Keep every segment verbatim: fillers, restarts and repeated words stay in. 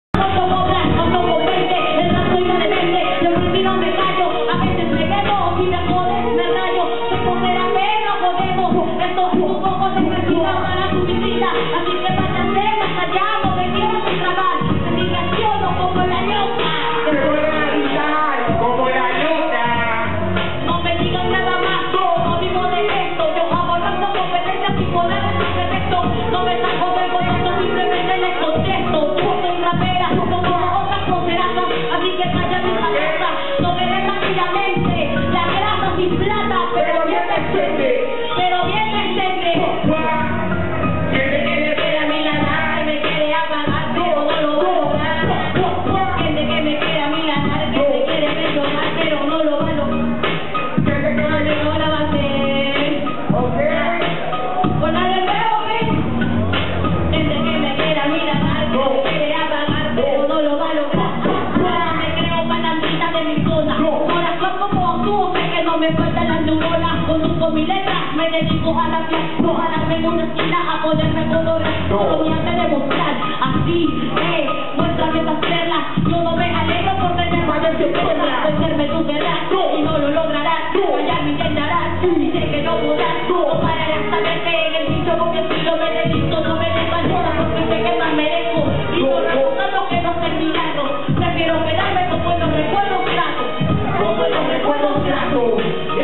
Mi letra, me dedico a la fiesta, no a darme en una esquina a ponerme colores, no me hace demostrar, así, eh, muéstrame esas perlas, yo no me alegro por tener más de tu perla, vencerme tú querrás, y no lo lograrás, callar me intentarás, y sé que no podrás, no pararé hasta verte en el piso con mi estilo, me dedico, no me desvalora, porque sé que más merezco, y por razón lo que no sé mirando, prefiero quedarme con buenos recuerdos gratos, con buenos recuerdos gratos,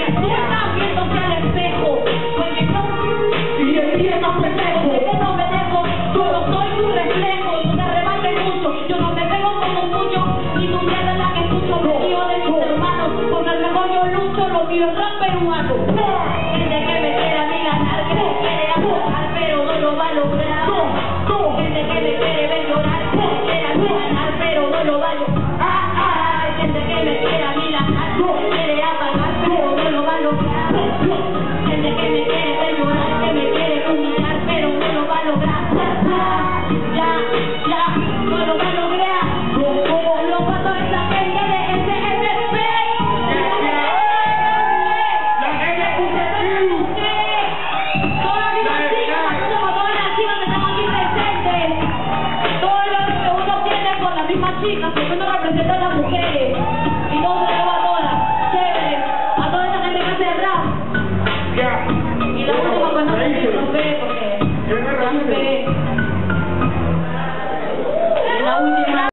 el rap peruano, gente que me quiere a mí ganar, que me quiere apoyar, pero no lo va a lograr. Gente que me quiere ver llorar, que me quiere a mí ganar, pero no lo va a lograr. Gente que me quiere a mí ganar,